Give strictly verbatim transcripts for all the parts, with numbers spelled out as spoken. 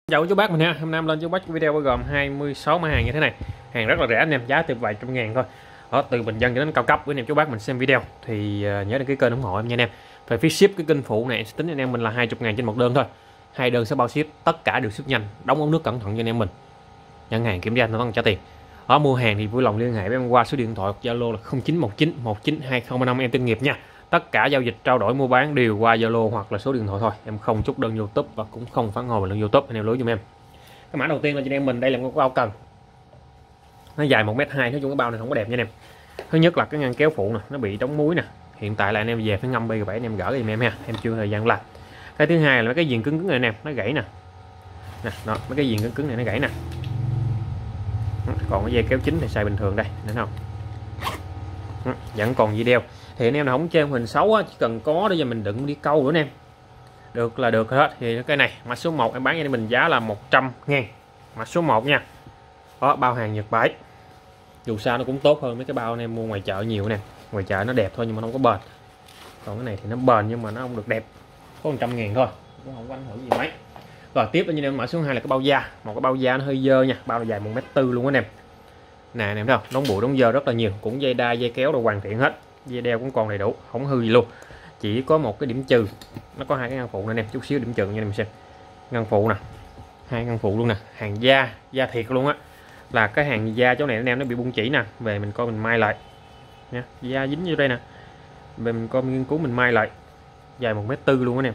Chào chú bác mình nha, hôm nay em lên chú bác video bao gồm hai mươi sáu mã hàng như thế này. Hàng rất là rẻ anh em, giá từ vài trăm ngàn thôi. Đó, từ bình dân cho đến cao cấp. Với anh em chú bác mình xem video thì uh, nhớ đăng ký kênh ủng hộ em nha anh em. Về phí ship cái kênh phụ này tính anh em mình là hai mươi ngàn trên một đơn thôi. Hai đơn sẽ bao ship, tất cả đều ship nhanh, đóng ống nước cẩn thận cho anh em mình. Nhận hàng kiểm tra nó còn trả tiền. Đó, mua hàng thì vui lòng liên hệ với em qua số điện thoại Zalo là không chín một chín một chín hai không ba năm em tên nghiệp nha. Tất cả giao dịch trao đổi mua bán đều qua Zalo hoặc là số điện thoại thôi. Em không chốt đơn YouTube và cũng không phản hồi vào lên YouTube, anh em lưu giùm em. Cái mã đầu tiên là cho anh em mình, đây là một cái bao cần. Nó dài một mét hai, nói chung cái bao này không có đẹp nha anh em. Thứ nhất là cái ngăn kéo phụ nè, nó bị đóng muối nè. Hiện tại là anh em về phải ngâm bê bảy anh em gỡ giùm em ha. Em chưa thời gian làm. Cái thứ hai là mấy cái viền cứng cứng này anh em, nó gãy nè. Nè, đó, mấy cái viền cứng cứng này nó gãy nè. Còn cái dây kéo chính thì xài bình thường đây, thấy không? Vẫn còn dây đeo. Thì anh em nào không chơi hình xấu á, chỉ cần có để cho mình đựng đi câu nữa anh em. Được là được hết. Thì cái này mã số một em bán cho mình giá là một trăm ngàn. Mã số một nha. Đó, bao hàng Nhật Bản. Dù sao nó cũng tốt hơn mấy cái bao anh em mua ngoài chợ nhiều nè. Ngoài chợ nó đẹp thôi nhưng mà không có bền. Còn cái này thì nó bền nhưng mà nó không được đẹp. Có một trăm ngàn thôi, cũng không có ảnh hưởng gì mấy. Rồi tiếp đến như em mã số hai là cái bao da. Một cái bao da nó hơi dơ nha. Bao dài một mét tư luôn anh em. Nè anh em thấy không? Đóng bụi đóng dơ rất là nhiều. Cũng dây đai dây kéo đồ hoàn thiện hết. Dây đeo cũng còn đầy đủ, không hư gì luôn. Chỉ có một cái điểm trừ, nó có hai cái ngăn phụ nè anh em, chút xíu điểm trừ nha anh em xem. Ngăn phụ nè, hai ngăn phụ luôn nè, hàng da, da thiệt luôn á. Là cái hàng da chỗ này anh em nó bị bung chỉ nè, về mình coi mình may lại nha, da dính vô đây nè. Về mình coi mình nghiên cứu mình may lại. Dài một mét tư luôn anh em.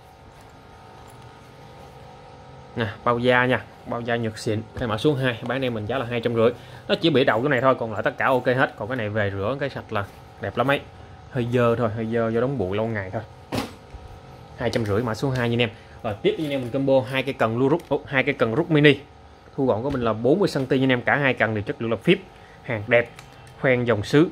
Nè, bao da nha, bao da Nhật xịn. Cái mã số hai bán em mình giá là hai trăm rưỡi. Nó chỉ bị đầu cái này thôi, còn lại tất cả ok hết. Còn cái này về rửa cái sạch là đẹp lắm ấy. Hơi dơ thôi, hơi dơ do đóng bụi lâu ngày thôi. hai trăm rưỡi mã số hai nha anh em. Và tiếp anh em mình combo hai cây cần lưu rút, hai cây cần rút mini. Thu gọn của mình là bốn mươi xăng ti mét nha anh em, cả hai cần đều chất lượng là phíp, hàng đẹp, khoen dòng sứ.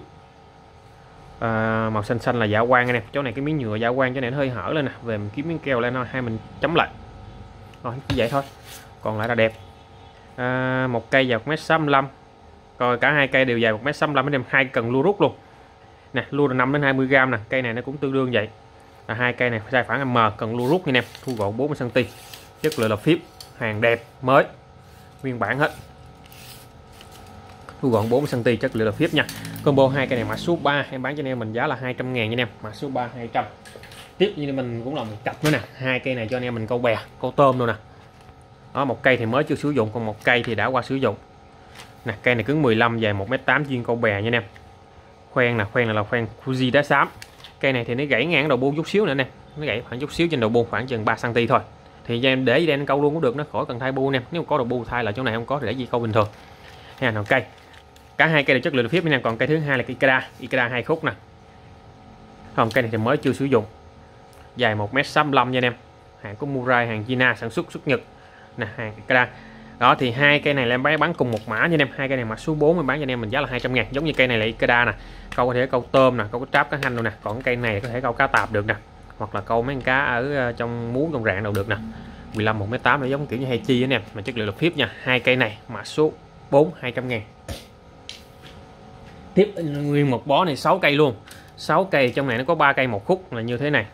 À, màu xanh xanh là dạ quang anh em. Chỗ này cái miếng nhựa dạ quang cho nên hơi hở lên nè, về mình kiếm miếng keo lên thôi, hai mình chấm lại. Rồi chỉ vậy thôi. Còn lại là đẹp. À, một cây dài một mét sáu mươi lăm. Rồi cả hai cây đều dài một mét sáu mươi lăm anh em, hai cần lưu rút luôn. Nè, lưu là năm đến hai mươi gam nè, cây này nó cũng tương đương vậy. Là hai cây này size khoảng M, cần lưu rút nha anh em, thu gọn bốn mươi xăng ti mét. Chất lượng là phíp, hàng đẹp, mới, nguyên bản hết. Thu gọn bốn mươi xăng ti mét, chất lượng là phíp nha. Combo hai cây này mã số ba em bán cho anh em mình giá là hai trăm ngàn nha anh em, mã số ba hai trăm. Tiếp như mình cũng là một cặp nữa nè, hai cây này cho anh em mình câu bè, câu tôm luôn nè. Đó, một cây thì mới chưa sử dụng, còn một cây thì đã qua sử dụng. Nè, cây này cứng mười lăm, dài một mét tám, chuyên câu bè nha anh em. Khoen là khoen này là khoen Fuji đá xám. Cây này thì nó gãy ngang đầu buông chút xíu nữa nè, nó gãy khoảng chút xíu trên đầu buông, khoảng chừng ba xăng ti mét thôi. Thì em để đen câu luôn cũng được, nó khỏi cần thay bu nè. Nếu có đầu bu thay là chỗ này không có thì để gì câu bình thường. Ha, nào cây. Cả hai cây đều chất lượng phíp nha, còn cây thứ hai là cây Ikeda, Ikeda hai khúc nè. Không, cây này thì mới chưa sử dụng. Dài một mét sáu mươi lăm nha anh em. Hàng của Murai, hàng China sản xuất xuất Nhật. Nè, hàng Ikeda. Đó thì hai cây này là em bán cùng một mã nha anh em. Hai cây này mã số bốn em bán cho anh em mình giá là hai trăm ngàn. Giống như cây này là Ikeda nè, câu có thể câu tôm nè, câu có tráp cá hanh luôn nè. Còn cây này có thể câu cá tạp được nè, hoặc là câu mấy con cá ở trong muống trong rạn đâu được nè. mười lăm một mét tám, nó giống kiểu như hay chi anh em, mà chất lượng là phíp nha. Hai cây này mã số bốn hai trăm ngàn. Tiếp nguyên một bó này sáu cây luôn. sáu cây, trong này nó có ba cây một khúc là như thế này.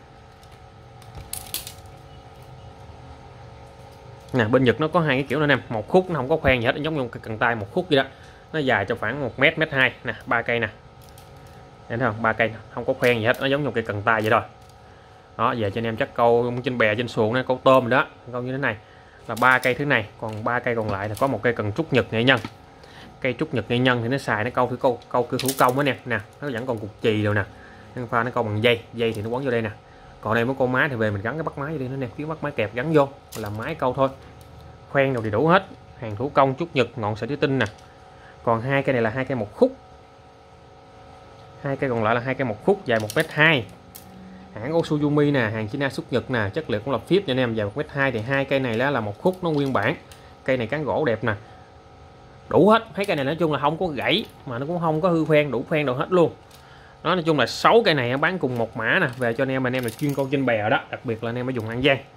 Nè, bên Nhật nó có hai cái kiểu nữa nè, một khúc nó không có khoen gì hết, nó giống như cái cần tay một khúc vậy đó. Nó dài cho khoảng một mét, mét hai nè, ba cây nè. Thấy không? ba cây không có khoen gì hết, nó giống như cái cần tay vậy thôi. Đó, về cho anh em chắc câu trên bè trên xuồng, câu tôm rồi đó, câu như thế này. Là ba cây thứ này, còn ba cây còn lại là có một cây cần trúc Nhật nghệ nhân. Cây trúc Nhật nghệ nhân thì nó xài nó câu thử câu câu kiểu thủ công á nè, nè, nó vẫn còn cục chì rồi nè. Nó pha nó câu bằng dây, dây thì nó quấn vô đây nè. Còn đây mới con máy thì về mình gắn cái bắt máy vô đây nữa nè, kiếm bắt máy kẹp gắn vô làm máy câu thôi. Khoen đồ thì đủ hết, hàng thủ công trúc Nhật, ngọn sợi thủy tinh nè. Còn hai cây này là hai cây một khúc. Hai cây còn lại là hai cây một khúc, dài một mét hai. Hãng Osuzumi nè, hàng China xuất Nhật nè, chất lượng cũng là phíp nha anh em, dài một mét hai. Thì hai cây này là một khúc nó nguyên bản. Cây này cán gỗ đẹp nè. Đủ hết, mấy cây này nói chung là không có gãy mà nó cũng không có hư khoen, đủ khoen đồ hết luôn. Đó, nói chung là sáu cây này bán cùng một mã nè, về cho anh em anh em là chuyên câu trên bè đó, đặc biệt là anh em phải dùng An Giang.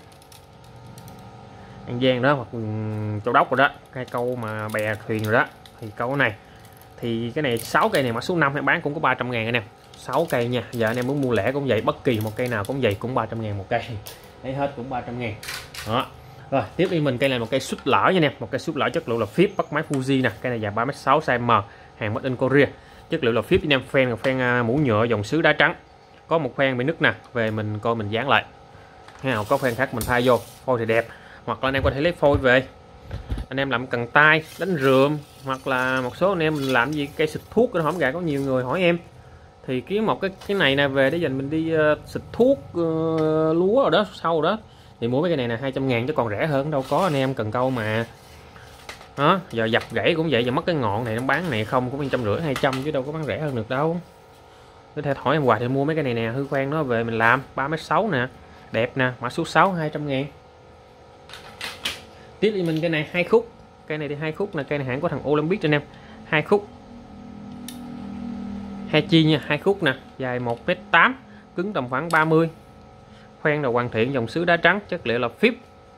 An Giang đó hoặc Châu Đốc rồi đó, cái câu mà bè thuyền rồi đó thì câu cái này. Thì cái này sáu cây này mã số năm em bán cũng có ba trăm ngàn anh em. sáu cây nha. Giờ anh em muốn mua lẻ cũng vậy, bất kỳ một cây nào cũng vậy, cũng ba trăm ngàn một cây. Lấy hết cũng ba trăm ngàn. Đó. Rồi tiếp đi mình cây này một cây súp lỡ nha anh em, một cây súp lỡ chất liệu là phíp, bắt máy Fuji nè, cây này dài ba mét sáu size M, hàng made in Korea, chất liệu là phíp anh em, phen là phen mũ nhựa dòng sứ đá trắng, có một phen bị nứt nè, về mình coi mình dán lại, nào có phen khác mình thay vô, phôi thì đẹp, hoặc là anh em có thể lấy phôi về anh em làm cần tay đánh rượm, hoặc là một số anh em mình làm gì cây xịt thuốc nó hổng gà, có nhiều người hỏi em thì kiếm một cái cái này nè về để dành mình đi uh, xịt thuốc uh, lúa rồi đó sau đó thì mua mấy cái này là hai trăm ngàn chứ còn rẻ hơn đâu có anh em, cần câu mà đó. Giờ dập gãy cũng vậy, giờ mất cái ngọn này nó bán này không cũng trăm rưỡi hai trăm chứ đâu có bán rẻ hơn được đâu. Cứ theo hỏi em hoài thì mua mấy cái này nè, hư khoan nó về mình làm ba mét sáu nè, đẹp nè, mã số sáu hai trăm ngàn. Tiếp thì mình cái này hai khúc, cây này thì hai khúc là cây này hãng của thằng Olympic anh em, hai khúc hai chi nha, hai khúc nè, dài một mét tám, cứng tầm khoảng ba mươi, khoen là hoàn thiện dòng sứ đá trắng, chất liệu là phíp,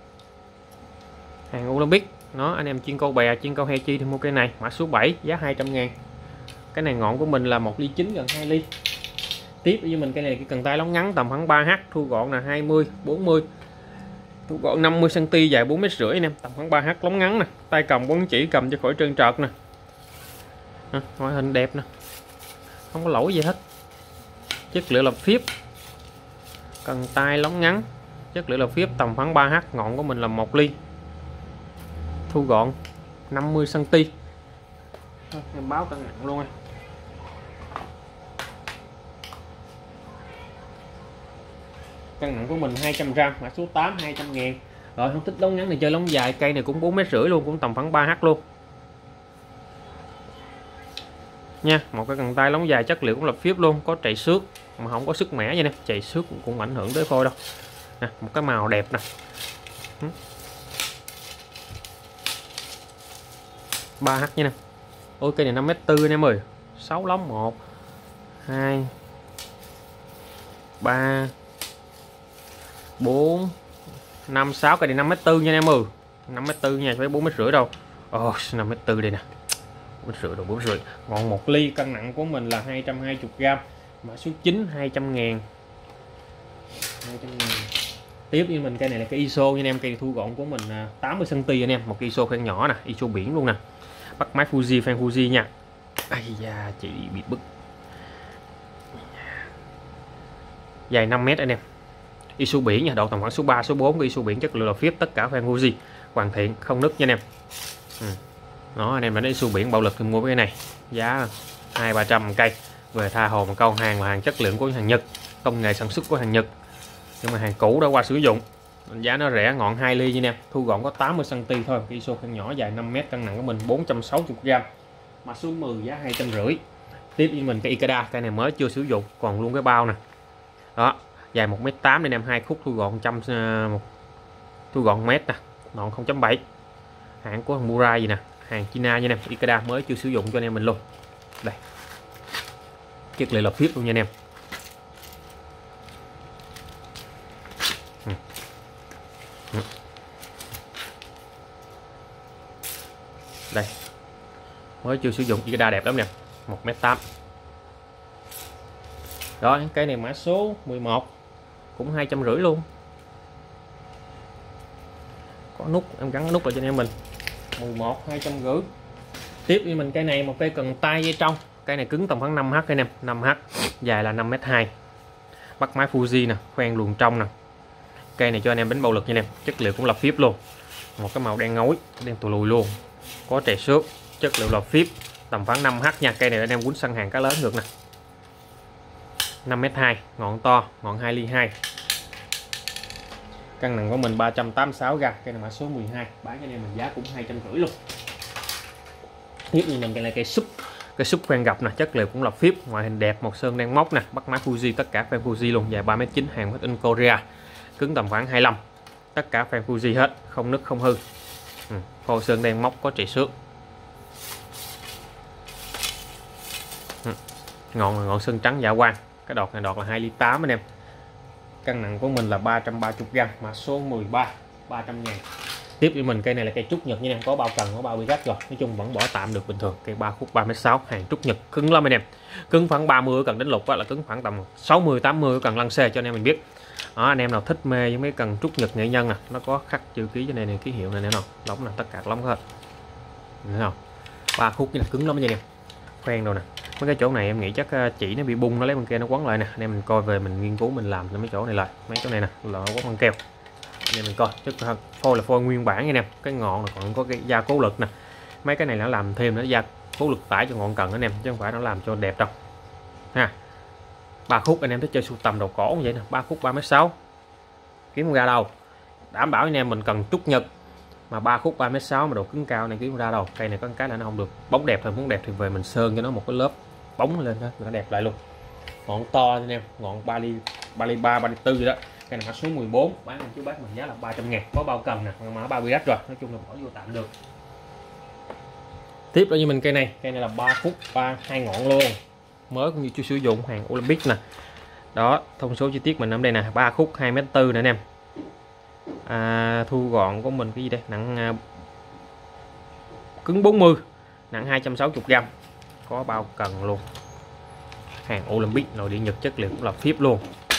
hàng Olympic. Nó anh em chuyên câu bè, chuyên câu hai chi thì mua cây này, mã số bảy, giá hai trăm ngàn. Cái này ngọn của mình là một ly chín gần hai ly. Tiếp với mình cái này cái cần tay lóng ngắn tầm khoảng ba H, thu gọn là hai mươi bốn mươi, thu gọn năm mươi xăng ti mét, dài bốn mét rưỡi anh em, tầm khoảng ba H, lóng ngắn nè, tay cầm bốn chỉ cầm cho khỏi trơn trợt nè, ngoại hình đẹp nè, không có lỗi gì hết, chất liệu là phíp, cần tay lóng ngắn, chất liệu là phíp, tầm khoảng ba H, ngọn của mình là một ly, thu gọn năm mươi xăng ti mét. Em báo cân nặng luôn. Cân nặng của mình hai trăm gam, mã số tám hai trăm ngàn. Rồi không thích lóng ngắn thì chơi lóng dài, cây này cũng bốn mét rưỡi luôn, cũng tầm khoảng ba H luôn nha. Một cái cần tay lóng dài chất liệu cũng là phíp luôn, có chạy xước mà không có sức mẻ vậy nè, chạy xước cũng, cũng ảnh hưởng tới phôi đâu nè. Một cái màu đẹp nè, ba H nha nè. Ôi cây này năm mét tư anh em ơi, sáu lóng, một hai ba bốn năm sáu, cây này năm mét tư nha anh em ơi, năm mét tư nha, phải bốn mét rưỡi đâu. Ồ, năm mét tư đây nè, bốn mét rưỡi, đồ bốn mét rưỡi, ngọn một ly, cân nặng của mình là hai trăm hai mươi gam, mã số chín hai trăm ngàn, hai trăm ngàn. Tiếp với mình cây này là cái i ét ô nha anh em, cây thu gọn của mình tám mươi xăng ti mét anh em, một cái i ét ô khoen nhỏ nè, i ét ô biển luôn nè, bắt máy Fuji, fan Fuji nha. Ây da, chị bị bứt, dài năm mét anh em, i ét ô biển nha, độ tầm khoảng số ba số bốn, i ét ô biển chất lượng là phíp, tất cả fan Fuji hoàn thiện không nứt nha anh em. Ừ. Đó anh em đã đến i ét ô biển bạo lực thì mua cái này giá hai ba trăm cây, về tha hồ một câu, hàng là hàng chất lượng của hàng Nhật, công nghệ sản xuất của hàng Nhật, nhưng mà hàng cũ đã qua sử dụng, giá nó rẻ, ngọn hai ly nha em, thu gọn có tám mươi xăng ti mét thôi, i ét ô khoen nhỏ dài năm mét, cân nặng của mình bốn trăm sáu mươi gam, mã số mười, giá hai trăm rưỡi. Tiếp với mình cái Ikeda, cây này mới chưa sử dụng, còn luôn cái bao nè, đó dài một mét tám nên em, hai khúc, thu gọn trăm uh, thu gọn mét nè, ngọn không chấm bảy, hãng của Murai gì nè, hàng China nha em, Ikeda mới chưa sử dụng cho anh em mình luôn. Đây, chất liệu là phíp luôn nha anh em. Ừ. Ừ. Đây, mới chưa sử dụng, Ikeda đẹp lắm nè, một mét tám. Đó, cái này mã số mười một, cũng hai trăm rưỡi luôn, có nút, em gắn nút lại cho anh em mình, mười một hai trăm rưỡi. Tiếp với mình cây này một cây cần tay dây trong, cây này cứng tầm khoảng năm H anh em, năm H, dài là năm mét hai, bắt máy Fuji nè, khoen luồn trong nè, cây này cho anh em đánh bạo lực nha anh em, chất liệu cũng là phíp luôn, một cái màu đen ngói, đen tù lùi luôn, có trầy xước, chất liệu là phíp, tầm khoảng năm H nha, cây này anh em quýnh săn hàng cá lớn được nè, năm mét hai, ngọn to, ngọn hai ly hai, cân nặng của mình ba trăm tám mươi sáu gam, cây này mã số mười hai, bán cho anh em mình giá cũng hai trăm rưỡi luôn. Tiếp như mình cây này cây súp, cây súp khoen gập nè, chất liệu cũng là phíp, ngoại hình đẹp, một sơn đen móc nè, bắt máy Fuji, tất cả fan Fuji luôn, dài ba mét chín, hàng made in Korea, cứng tầm khoảng hai mươi lăm, tất cả fan Fuji hết, không nứt không hư. Ừ, phôi sơn đen móc, có trầy xước. Ừ, ngọn là ngọn sơn trắng dạ quang, cái đọt này đọt là hai ly tám anh em, cân nặng của mình là ba trăm ba mươi gam, mã số mười ba, ba trăm ngàn. Tiếp với mình cây này là cây trúc Nhật nha em, có bao cần, có bao bị gắt rồi, nói chung vẫn bỏ tạm được bình thường, cây ba khúc ba mét sáu, hàng trúc Nhật, cứng lắm anh em, cứng khoảng ba mươi cần đánh lục là cứng khoảng tầm sáu mươi tám mươi cần lăn xe cho anh em mình biết. Đó, anh em nào thích mê với mấy cần trúc nhật nghệ nhân nè, nó có khắc chữ ký trên này này, ký hiệu này nè nào, lóng là tất cả lóng hết, thấy không? Ba khúc cái là cứng lắm vậy nè, khoen đâu nè. Mấy cái chỗ này em nghĩ chắc chỉ nó bị bung, nó lấy băng keo nó quấn lại nè, anh em mình coi về mình nghiên cứu mình làm mấy chỗ này lại, mấy chỗ này nè là quấn băng keo. Anh em mình coi, chứ phôi là phôi nguyên bản nha nè, cái ngọn là còn có cái gia cố lực nè, mấy cái này nó làm thêm nó gia cố lực tải cho ngọn cần anh em, chứ không phải nó làm cho đẹp đâu ha. Ba khúc anh em thích chơi sưu tầm đầu cổ như vậy nè, ba khúc ba mét sáu, kiếm không ra đâu, đảm bảo anh em mình cần trúc nhật mà ba khúc ba mét sáu mà độ cứng cao này kiếm không ra đâu. Cây này có một cái là nó không được bóng đẹp thôi, muốn đẹp thì về mình sơn cho nó một cái lớp bóng lên đó nó đẹp lại luôn. Ngọn to anh em, ngọn ba ly ba ly ba ba ly tư vậy đó. Cây này mã số mười bốn, bán anh chú bác mình giá là ba trăm ngàn, có bao cầm nè, mã ba mươi đất rồi, nói chung là bỏ vô tạm được. Tiếp đó như mình cây này, cây này là ba khúc ba hai ngọn luôn, mới cũng như chưa sử dụng, hàng Olympic nè. Đó, thông số chi tiết mình nằm đây nè, ba khúc hai mét tư nè anh em. À, thu gọn của mình cái gì đây, nặng à, cứng bốn mươi, nặng hai trăm sáu mươi gam, có bao cần luôn, hàng Olympic, nội địa Nhật, chất liệu cũng là phíp luôn.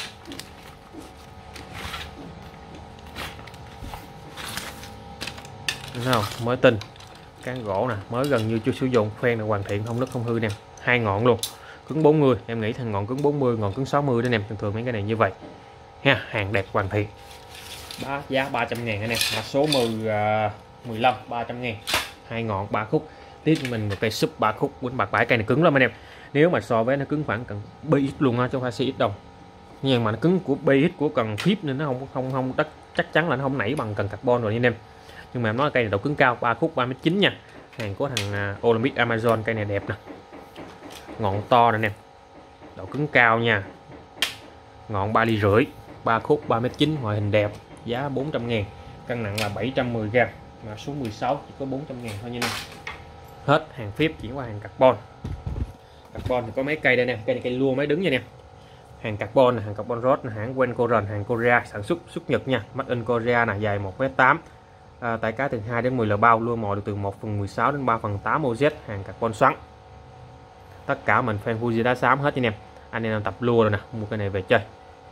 Đúng không? Mới tinh, cán gỗ nè, mới gần như chưa sử dụng, khoen là hoàn thiện, không nứt không hư nè, hai ngọn luôn, cứng bốn mươi, em nghĩ thằng ngọn cứng bốn mươi, ngọn cứng sáu mươi đó anh em, thường thường mấy cái này như vậy ha, hàng đẹp hoàn thiện. Ba, giá ba trăm ngàn anh em, mã số mười, mười lăm, ba trăm ngàn, hai ngọn ba khúc. Tiếp mình một cây súp ba khúc quýnh bạc bãi, cây này cứng lắm anh em, nếu mà so với nó cứng khoảng cần bê ích luôn á, chứ không phải xê ích đâu, nhưng mà nó cứng của bê ích của cần phíp nên nó không không không đất chắc chắn là nó không nảy bằng cần carbon rồi anh em. Nhưng mà em nói cây này độ cứng cao, ba khúc ba mét chín nha, hàng của thằng Olympic Amazon, cây này đẹp nè, ngọn to nè anh em, độ cứng cao nha, ngọn ba ly rưỡi, ba khúc ba mét chín, ngoại hình đẹp, giá bốn trăm ngàn, cân nặng là bảy trăm mười gam, mà số mười sáu chỉ có bốn trăm ngàn thôi nha anh em. Hết hàng phíp, chỉ qua hàng carbon. Carbon thì có mấy cây đây nè, cây này cây lua máy đứng nha nè, hàng carbon, hàng carbon rod, hãng Wencoren, hàng Korea, sản xuất xuất Nhật nha, made in Korea nè, dài một mét tám, à, tải cá từ hai đến mười lờ bao, lua mồi được từ một phần mười sáu đến ba phần tám ô zét, hàng carbon xoắn. Tất cả mình fan Fuji đá xám hết nha anh em. Anh em tập lua rồi nè, mua cái này về chơi.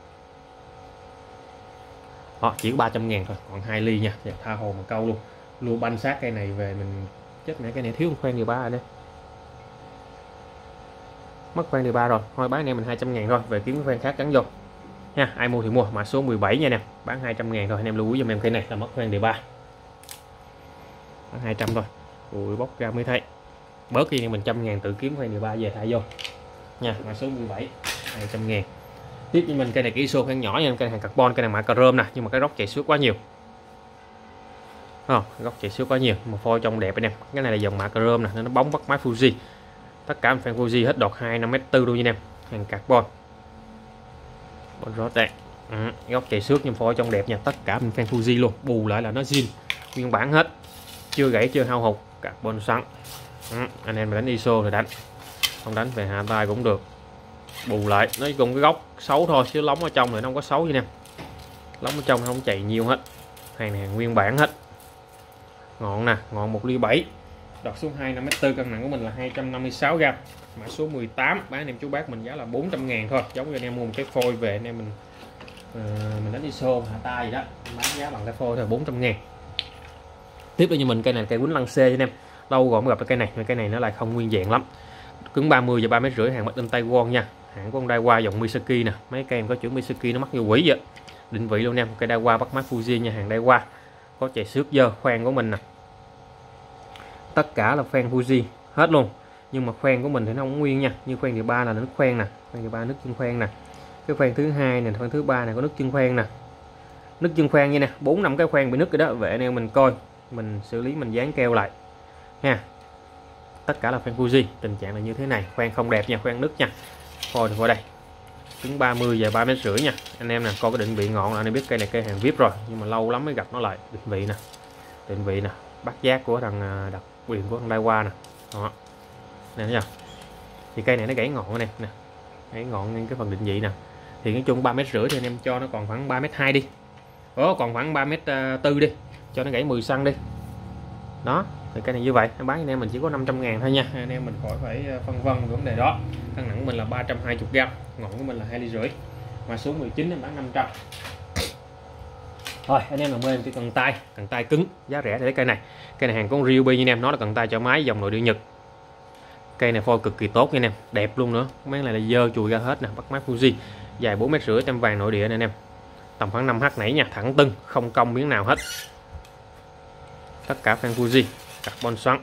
Đó, chỉ có ba trăm ngàn thôi, còn hai ly nha, đẹp tha hồ mà câu luôn. Lua banh sát cây này về mình chết mẹ, cái này thiếu một khoen điều ba anh em. Mất khoen điều ba rồi, thôi bán anh em mình hai trăm ngàn thôi, về kiếm cái khoen khác gắn vô. Nha, ai mua thì mua, mã số mười bảy nha nè, bán hai trăm ngàn thôi, anh em lưu ý giùm em cây này là mất khoen điều ba. Bán hai trăm thôi. Ui, bóc ra mới thấy. Bớt đi mình trăm ngàn tự kiếm khoen điều ba về thả vô. Nha, mã số mười bảy, hai trăm ngàn. Tiếp với mình cây này cái i ét ô khoen nhỏ nha, cây này hàng carbon, cây này mã chrome nè, nhưng mà cái góc chạy xước quá nhiều. Không, góc chạy xước quá nhiều, mà phôi trong đẹp anh em. Cái này là dòng mã chrome nè, nên nó bóng bắt máy Fuji. Tất cả fan Fuji hết đọt hai năm mét tư luôn nha em, hàng carbon. Bon rod đây. Ừ, góc chạy xước nhưng phôi trong đẹp nha, tất cả mình fan Fuji luôn, bù lại là nó zin nguyên bản hết, chưa gãy chưa hao hụt, carbon xoắn. Ừ, anh em mà đánh i ét ô thì đánh, không đánh về hạ tay cũng được, bù lại nói cùng cái góc xấu thôi, chứ lóng ở trong này nó không có xấu gì nè, lóng ở trong nó không chạy nhiều hết, hàng này hàng nguyên bản hết. Ngọn nè, ngọn một ly bảy, đọt xuống hai năm mét tư, cân nặng của mình là hai trăm năm mươi sáu gam, mã số mười tám, bán anh em chú bác mình giá là bốn trăm ngàn thôi, giống như anh em mua một cái phôi về anh em mình uh, mình đánh i ét ô hạ tay gì đó, bán giá bằng cái phôi thôi, bốn trăm ngàn. Tiếp theo như mình cây này cây quýnh lăng xê anh em, lâu rồi mới gặp cái cây này, nhưng cây này nó lại không nguyên vẹn lắm, cứng ba mươi và ba mét rưỡi, hàng made in Taiwan nha, hãng của con Daiwa dòng Misaki nè, mấy cây em có chữ Misaki nó mắc như quỷ vậy, định vị luôn em, cây Daiwa bắt mắt Fuji nha, hàng Daiwa, có chạy xước dơ, khoen của mình nè, tất cả là khoen Fuji hết luôn, nhưng mà khoen của mình thì nó không nguyên nha, như khoen điều ba là nó khoen nè, khoen điều ba nước chân khoen nè, cái khoen thứ hai nè, khoen thứ ba này có nước chân khoen nè, nước chân khoen như nè, bốn năm cái khoen bị nứt rồi đó, về anh em mình coi, mình xử lý mình dán keo lại nha. Tất cả là khoen Fuji, tình trạng là như thế này, khoen không đẹp nha, khoen nứt nha. Thôi thì vào đây, cứng ba mươi và ba mét rưỡi nha, anh em nè, coi cái định vị ngọn là anh em biết cây này cây hàng vê i pê rồi, nhưng mà lâu lắm mới gặp nó lại. Định vị nè, định vị nè, bắt giác của thằng đặc quyền của thằng Daiwa nè, đó, nè thấy chưa? Thì cây này nó gãy ngọn nè, nè, gãy ngọn ngay cái phần định vị nè, thì nói chung ba mét rưỡi thì anh em cho nó còn khoảng ba mét hai đi, đó, còn khoảng ba mét tư đi, cho nó gãy mười xăng đi, đó. Thì cái này như vậy, em bán anh em mình chỉ có năm trăm ngàn thôi nha, anh em mình khỏi phải phân vân về vấn đề đó. Cân nặng của mình là ba trăm hai mươi gam, ngọn của mình là hai ly rưỡi, mã số mười chín em bán năm trăm. Thôi anh em nào mê cái cần tay, cần tay cứng giá rẻ thì lấy cây này. Cây này hàng con Ryobi nha anh em, nó là cần tay cho máy dòng nội địa Nhật. Cây này phôi cực kỳ tốt nha anh em, đẹp luôn nữa. Mấy này là dơ chùi ra hết nè, bắt máy Fuji, dài bốn mét rưỡi, tem vàng nội địa nè anh em. Tầm khoảng năm H nãy nha, thẳng tưng, không cong miếng nào hết. Tất cả fan Fuji, carbon xoắn.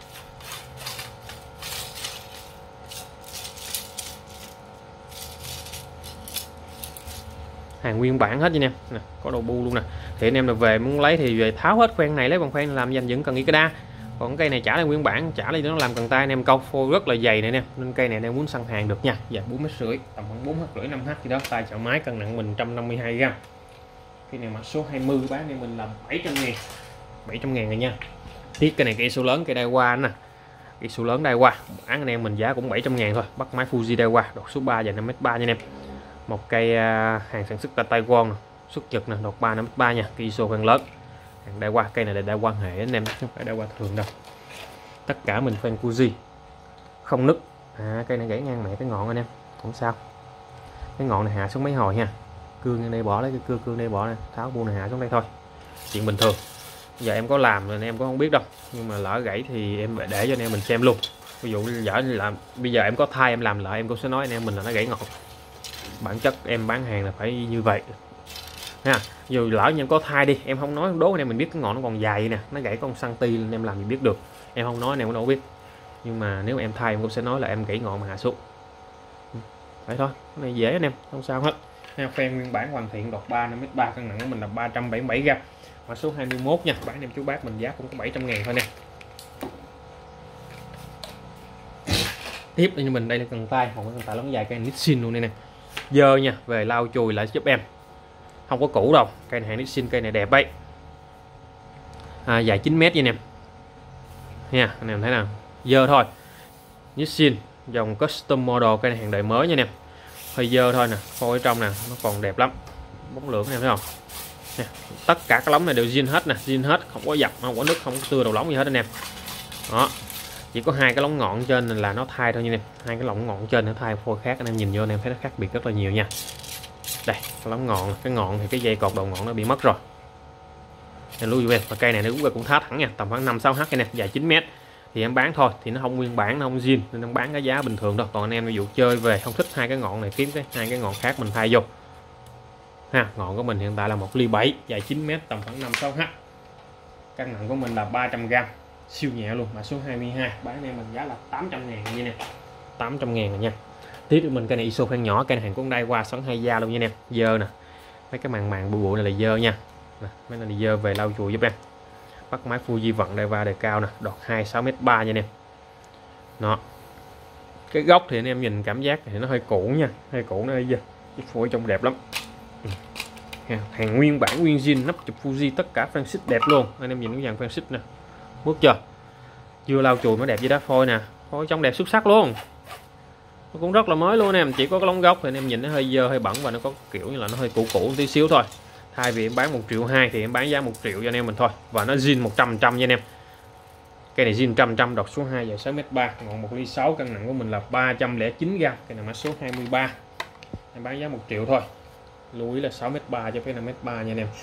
Hàng nguyên bản hết nha anh em nè, có đầu bu luôn nè. Thì anh em là về muốn lấy thì về tháo hết khoen này, lấy bằng khoen làm dành những cần Ikeda. Còn cây này trả lại nguyên bản, trả lại nó làm cần tay anh em, câu phôi rất là dày này anh em, nên cây này anh em muốn săn hàng được nha. Dài bốn mét rưỡi, tầm khoảng bốn H rưỡi năm H gì đó, tay chảo máy, cân nặng mình một trăm năm mươi hai gam. Cái này mã số hai mươi bán em mình là bảy trăm ngàn, bảy trăm ngàn rồi nha. Tiếc cái này cây số lớn, cây Daiwa nè, cây số lớn Daiwa bán anh em mình giá cũng bảy trăm ngàn thôi. Bắt máy Fuji Daiwa đột số ba và năm mét ba nha anh em. Một cây hàng sản xuất tại Taiwan nè, xuất Nhật nè, đột ba năm mét ba nha, cây i ét o khoen lớn. Hàng Daiwa, cây này là Daiwa hệ anh em, không phải Daiwa thường đâu. Tất cả mình fan Fuji, không nứt. À, cây này gãy ngang mẹ cái ngọn anh em, không sao. Cái ngọn này hạ xuống mấy hồi nha. Cương đây bỏ lấy cái cưa cương đây bỏ này, tháo bu này hạ xuống đây thôi. Chuyện bình thường. Giờ em có làm rồi anh em cũng không biết đâu, nhưng mà lỡ gãy thì em để cho anh em mình xem luôn. Ví dụ như giờ làm bây giờ em có thai em làm lại em cũng sẽ nói anh em mình là nó gãy ngọn. Bản chất em bán hàng là phải như vậy nha. Dù lỡ như em có thai đi, em không nói đố anh em mình biết cái ngọn nó còn dài nè, nó gãy con xăng ti lên em làm gì biết được. Em không nói anh em cũng đâu biết. Nhưng mà nếu em thai em cũng sẽ nói là em gãy ngọn mà hạ xuống. Vậy thôi, cái này dễ anh em, không sao hết. Fan nguyên bản hoàn thiện, đột ba năm mét ba, cân nặng của mình là ba trăm bảy mươi bảy gam. Mã số hai mươi mốt nha, bán em chú bác mình giá cũng có bảy trăm ngàn thôi nè. Tiếp như mình đây là cần tay, một cái cần tay lóng dài, cây Nixin luôn đây nè. Dơ nha, về lau chùi lại giúp em. Không có cũ đâu, cây này hàng Nixin, cây này đẹp ấy. À, dài chín mét nha anh em. Nha, anh em thấy nào? Dơ thôi. Nixin, dòng custom model, cây này hàng đời mới nha anh em. Hơi dơ thôi nè, phôi ở trong nè, nó còn đẹp lắm. Bóng lượng anh em thấy không? Nè, tất cả các lóng này đều zin hết nè, zin hết, không có dập, không có nứt, không có tưa đầu lóng gì hết anh em. Đó. Chỉ có hai cái lóng ngọn trên là nó thay thôi nha em. Hai cái lóng ngọn trên nó thay phôi khác, anh em nhìn vô anh em thấy nó khác biệt rất là nhiều nha. Đây, cái lóng ngọn, cái ngọn thì cái dây cột đầu ngọn nó bị mất rồi. Nên lưu ý em, và cây này nó cũng cũng thá thẳng nha, tầm khoảng năm sáu H cái nè, dài chín mét. Thì em bán thôi, thì nó không nguyên bản, nó không zin nên em bán cái giá bình thường thôi. Còn anh em ví dụ chơi về không thích hai cái ngọn này, kiếm cái hai cái ngọn khác mình thay vô. Ha, ngọn của mình hiện tại là một ly bảy, dài chín mét, tầm khoảng năm sáu H. Cân nặng của mình là ba trăm gam. Siêu nhẹ luôn. Mã số hai mươi hai bán anh em mình giá là tám trăm ngàn như nè, tám trăm ngàn rồi nha. Tiếp với mình cây này i ét o khoen nhỏ, cây này hàng cũng Daiwa xoắn hai da luôn nha em. Dơ nè, mấy cái màng màng bụi bụi này là dơ nha. Nè, mấy này là dơ về lau chùi giúp em. Bắt máy Fuji vận Daiwa đề cao nè, đọt hai sáu mét ba nha anh em. Đó. Cái góc thì anh em nhìn cảm giác thì nó hơi cũ nha, hơi cũ nó hơi dơ. Cái phôi trong đẹp lắm. Ừ. Hàng nguyên bản nguyên zin, nắp chụp Fuji, tất cả fan xích đẹp luôn. Anh em nhìn cái dàn fan xích nè. Bước chưa? Chưa lau chùi nó đẹp với đá phôi nè, phôi trong đẹp xuất sắc luôn. Nó cũng rất là mới luôn em, chỉ có cái lóng gốc thì anh em nhìn nó hơi dơ hơi bẩn và nó có kiểu như là nó hơi cũ cũ một tí xíu thôi. Thay vì em bán một triệu hai thì em bán giá một triệu cho anh em mình thôi, và nó zin một trăm phần trăm nha anh em. Cây này zin một trăm phần trăm, đọt số hai, dài sáu mét ba, ngọn một ly sáu, cân nặng của mình là ba trăm lẻ chín gam. Cây này mã số hai mươi ba, em bán giá một triệu thôi. Lưu ý là sáu mét ba cho cái năm mét ba nha anh em.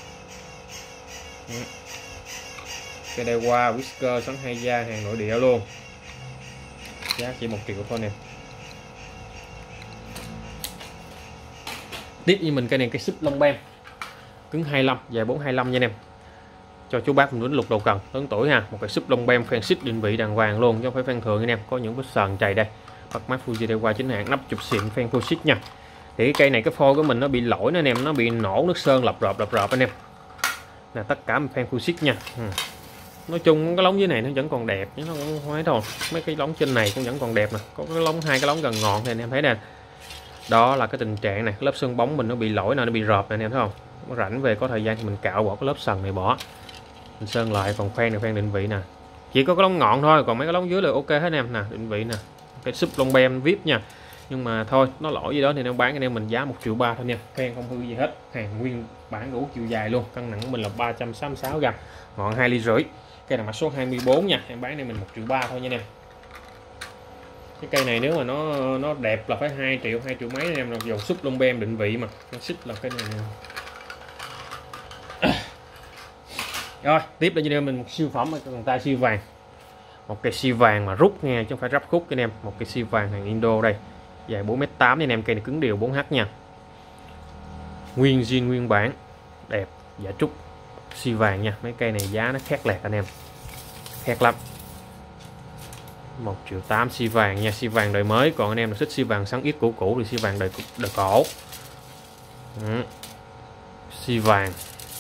Cây Daiwa Whisker xoắn hai da, hàng nội địa luôn, giá chỉ một triệu thôi nè. Tiếp như mình cây này cây súp lông bem cứng hai mươi lăm, dài bốn hai lăm nha anh em. Cho chú bác mình đến lục đầu cần lớn tuổi ha, một cái súp lông bem fan xích định vị đàng hoàng luôn chứ không phải fan thường anh em. Có những vết sờn chày đây, bắt mắt Fuji Daiwa chính hãng, nắp chụp xịn fan full xích nha. Thì cái cây này cái phôi của mình nó bị lỗi nữa anh em, nó bị nổ nước sơn lập rợp lập rợp anh em. Là tất cả fan full xích nha. Ừ. Nói chung cái lóng dưới này nó vẫn còn đẹp chứ nó không phải đâu. Mấy cái lóng trên này cũng vẫn còn đẹp nè, có cái lóng hai cái lóng gần ngọn thì anh em thấy nè. Đó là cái tình trạng này, lớp sơn bóng mình nó bị lỗi, nó bị rợp này anh em thấy không. Nó rảnh về có thời gian thì mình cạo bỏ cái lớp sần này bỏ, mình sơn lại. Còn khoen này khoen định vị nè, chỉ có cái lóng ngọn thôi, còn mấy cái lóng dưới là ok hết anh em nè. Định vị nè, cái súp lông bem vip nha. Nhưng mà thôi nó lỗi gì đó thì nó bán anh em mình giá một triệu ba thôi nha, khoen không hư gì hết, hàng nguyên bản đủ chiều dài luôn. Cân nặng của mình là ba trăm sáu mươi sáu gam, ngọn hai ly rưỡi. Cây là mã số hai mươi bốn nha, em bán này mình một triệu ba thôi nha anh em. Cái cây này nếu mà nó nó đẹp là phải hai triệu, hai triệu mấy anh em, là dầu súp lông bem định vị mà nó xích là cái này nè. Rồi tiếp là cho em mình một siêu phẩm ở bàn tay siêu vàng, một cây siêu vàng mà rút nha chứ không phải ráp khúc cho anh em. Một cây siêu vàng hàng Indo đây, dài bốn mét tám anh em. Cây này cứng đều bốn H nha, nguyên zin nguyên bản, đẹp, dạ trúc, siêu vàng nha. Mấy cây này giá nó khác lẹt anh em, khác lắm. Một triệu tám siêu vàng nha, siêu vàng đời mới. Còn anh em là thích siêu vàng sáng ít cũ cũ thì siêu vàng đời đời cổ. Ừ. Siêu vàng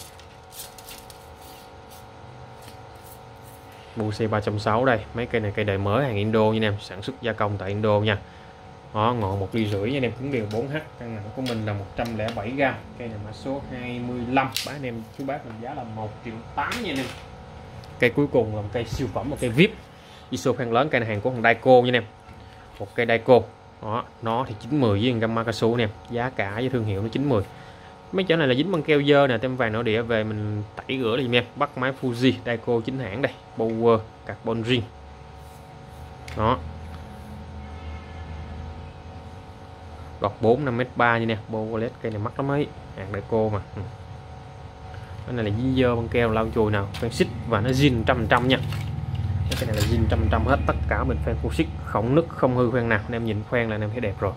Busi ba trăm sáu mươi đây. Mấy cây này cây đời mới hàng Indo nha anh em, sản xuất gia công tại Indo nha. Đó, ngọn một ly rưỡi nha anh em, cứng đều bốn H. Cân nặng của mình là một trăm lẻ bảy gam. Cây này mã số hai mươi lăm, bán anh em chú bác mình giá là một triệu tám nha anh em. Cây cuối cùng là một cây siêu phẩm, một cây vê i pê i ét o khoan lớn. Cây này hàng của thằng Daico nha anh em, một cây Daico. Đó, nó thì chín mươi với gam Makasu anh em, giá cả với thương hiệu nó chín mươi. Mấy chỗ này là dính băng keo dơ nè, tem vàng nội địa về mình tẩy rửa đi em. Bắt máy Fuji Daico chính hãng đây, Power carbon ring. Đó, gọt bốn năm mét ba như nè, Powerlet. Cây này mắc lắm ấy, hàng Daico mà. Ừ. Cái này là dính dơ băng keo lau chùi nào, fan xích và nó zin trăm trăm nha. Cái này là zin trăm trăm hết, tất cả mình fan full xích, không nứt không hư khoen nào. Anh em nhìn khoen là anh em thấy đẹp rồi,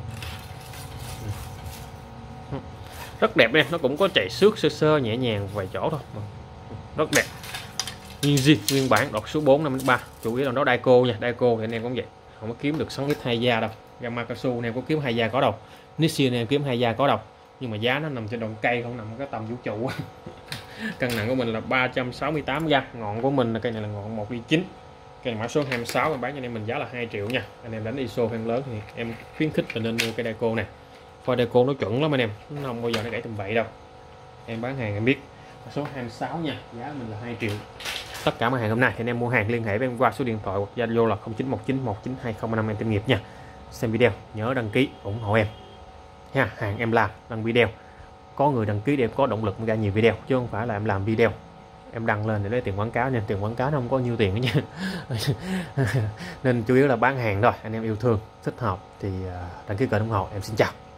rất đẹp nè. Nó cũng có chạy xước sơ sơ nhẹ nhàng vài chỗ thôi, rất đẹp. Nguyên zin nguyên bản, đọt số bốn năm ba, chủ yếu là nó Daico nha. Daico thì anh em cũng vậy, không có kiếm được sáu ít hai da đâu. Yamakasu anh em có kiếm hai da có đâu, Nissin anh em kiếm hai da có đâu, nhưng mà giá nó nằm trên đồng cây, không nằm ở cái tầm vũ trụ. Cân nặng của mình là ba trăm sáu mươi tám gam. Ngọn của mình là cây này là ngọn một ly chín. Cây mã số hai mươi sáu, em bán cho anh em mình giá là hai triệu nha. Anh em đánh i ét o fan lớn thì em khuyến khích là nên mua cây Daico này. Phôi Daico nó chuẩn lắm anh em, nó không bao giờ nó gãy tầm vậy đâu. Em bán hàng em biết. Mã số hai mươi sáu nha, giá mình là hai triệu. Tất cả mặt hàng hôm nay thì anh em mua hàng liên hệ với em qua số điện thoại hoặc Zalo là không chín một chín một chín hai không năm em tìm nghiệp nha. Xem video nhớ đăng ký ủng hộ em nha. Hàng em làm đăng video, có người đăng ký để em có động lực ra nhiều video, chứ không phải là em làm video em đăng lên để lấy tiền quảng cáo, nên tiền quảng cáo nó không có nhiêu tiền nữa nha. Nên chủ yếu là bán hàng thôi. Anh em yêu thương thích hợp thì đăng ký kênh ủng hộ em. Xin chào.